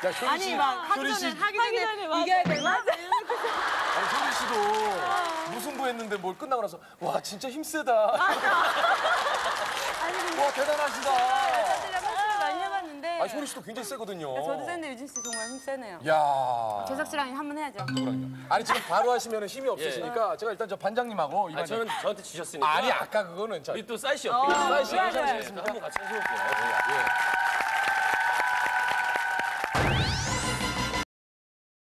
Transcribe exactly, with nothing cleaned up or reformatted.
야, 효리 아니 씨, 막 하기 효리 씨. 전에 하기 전에, 하기 전에 이겨야 되나? 아니, 효리 씨도 무승부 했는데 뭘 끝나고 나서 와 진짜 힘세다. 아니 근데 와 대단하시다. 여자들이랑 헬스를 많이 해봤는데. 아 효리 씨도 굉장히 세거든요. 저도 센데 유진 씨 정말 힘 세네요. 야. 재석 씨랑 한번 해야죠. 아니 지금 바로 하시면 힘이 없으시니까 제가 일단 저 반장님하고 아, 저는 저한테 지셨으니까. 아니 아까 그거는 저 우리 또 사이시 어필. 어, 사이시 그래, 괜찮으시겠습니까? 그래. 한번 같이 해볼게요.